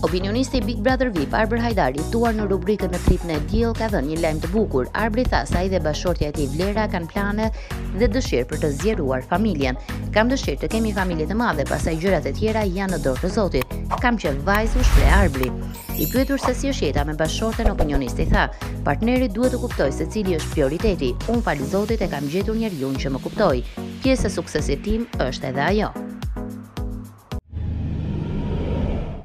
Opinionisti i Big Brother VIP Arbër Hajdari, tuar në rubrikën në Trip në Diell, ka dhënë një lajm të bukur. Arbëri tha se ai dhe bashortja e tij Vlera kanë plane dhe dëshirë për të zgjeruar familjen. Kam dëshirë të kemi familje të madhe, pastaj gjërat e tjera janë në dorë të Zotit. Kam qenë vajzë, u shpreh Arbëri. I pyetur se si është jeta me bashorten, opinionisti tha: partneri duhet të kuptojë se cili është prioriteti. Unë fal Zotit e kam gjetur njeriu që më kuptoi. Pjesë e suksesit tim është edhe ajo.